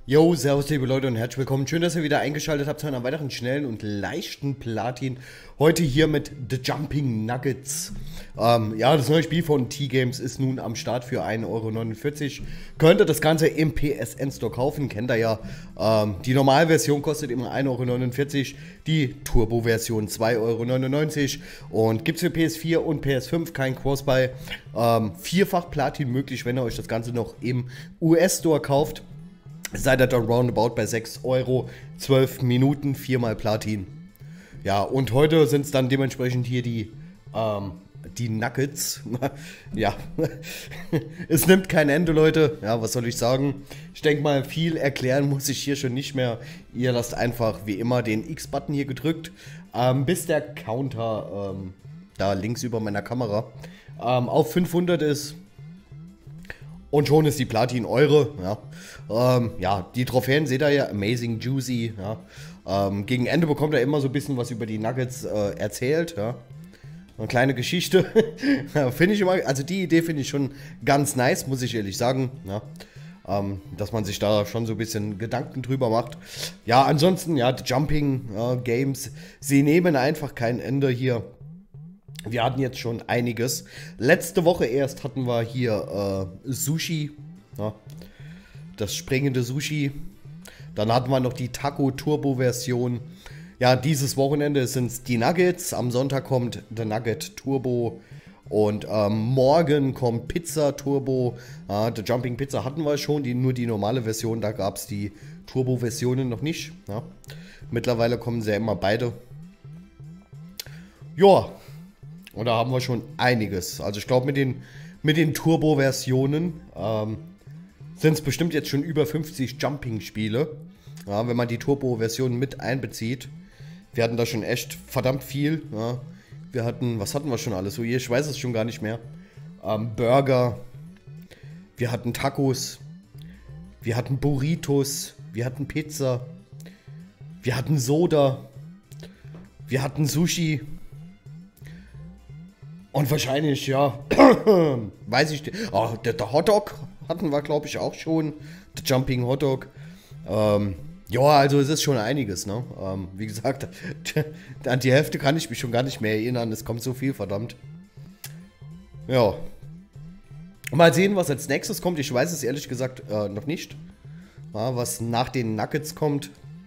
Yo, servus liebe Leute und herzlich willkommen. Schön, dass ihr wieder eingeschaltet habt zu einer weiteren schnellen und leichten Platin. Heute hier mit The Jumping Nuggets. Ja, das neue Spiel von T-Games ist nun am Start für 1,49 €. Könnt ihr das Ganze im PSN Store kaufen, kennt ihr ja. Die Normalversion kostet immer 1,49 €, die Turbo-Version 2,99 € und gibt es für PS4 und PS5 kein Crossbuy. Vierfach Platin möglich, wenn ihr euch das Ganze noch im US-Store kauft. Seid ihr dann roundabout bei 6 €, 12 Minuten, 4 mal Platin. Ja, und heute sind es dann dementsprechend hier die Nuggets. Ja, es nimmt kein Ende, Leute. Ja, was soll ich sagen? Ich denke mal, viel erklären muss ich hier schon nicht mehr. Ihr lasst einfach wie immer den X-Button hier gedrückt, bis der Counter da links über meiner Kamera auf 500 ist. Und schon ist die Platin eure. Ja, ja, die Trophäen seht ihr ja, Amazing Juicy. Ja. Gegen Ende bekommt er immer so ein bisschen was über die Nuggets erzählt. Ja. Eine kleine Geschichte. Finde ich immer, also die Idee finde ich schon ganz nice, muss ich ehrlich sagen. Ja. Dass man sich da schon so ein bisschen Gedanken drüber macht. Ja, ansonsten, ja, die Jumping Games, sie nehmen einfach kein Ende hier. Wir hatten jetzt schon einiges. Letzte Woche erst hatten wir hier Sushi. Ja, das springende Sushi. Dann hatten wir noch die Taco-Turbo-Version. Ja, dieses Wochenende sind es die Nuggets. Am Sonntag kommt der Nugget Turbo. Und morgen kommt Pizza Turbo. Die Jumping Pizza hatten wir schon, nur die normale Version. Da gab es die Turbo-Versionen noch nicht. Ja. Mittlerweile kommen sie ja immer beide. Ja. Und da haben wir schon einiges. Also ich glaube, mit den Turbo-Versionen sind es bestimmt jetzt schon über 50 Jumping-Spiele. Ja, wenn man die Turbo-Versionen mit einbezieht. Wir hatten da schon echt verdammt viel. Ja. Wir hatten, was hatten wir schon alles? So, ich weiß es schon gar nicht mehr. Burger. Wir hatten Tacos. Wir hatten Burritos. Wir hatten Pizza. Wir hatten Soda. Wir hatten Sushi. Und wahrscheinlich, ja, weiß ich nicht. Oh, der Hotdog hatten wir, glaube ich, auch schon. Der Jumping Hotdog. Ja, also es ist schon einiges, ne? Wie gesagt, an die Hälfte kann ich mich schon gar nicht mehr erinnern. Es kommt so viel, verdammt. Ja. Mal sehen, was als nächstes kommt. Ich weiß es ehrlich gesagt noch nicht. Ja, was nach den Nuggets kommt.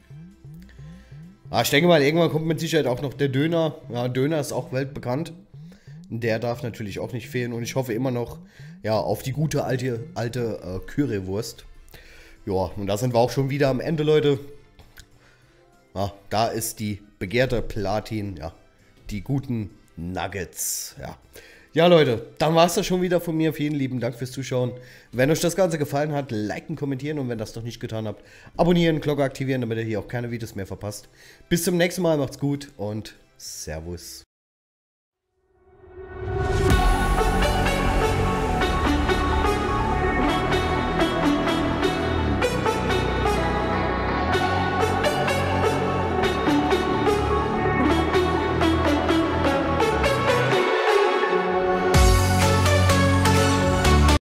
Ich denke mal, irgendwann kommt mit Sicherheit auch noch der Döner. Ja, Döner ist auch weltbekannt. Der darf natürlich auch nicht fehlen und ich hoffe immer noch ja, auf die gute alte Currywurst. Ja, und da sind wir auch schon wieder am Ende, Leute. Ja, da ist die begehrte Platin, ja, die guten Nuggets. Ja, ja Leute, dann war es das schon wieder von mir. Vielen lieben Dank fürs Zuschauen. Wenn euch das Ganze gefallen hat, liken, kommentieren und wenn das noch nicht getan habt, abonnieren, Glocke aktivieren, damit ihr hier auch keine Videos mehr verpasst. Bis zum nächsten Mal, macht's gut und Servus.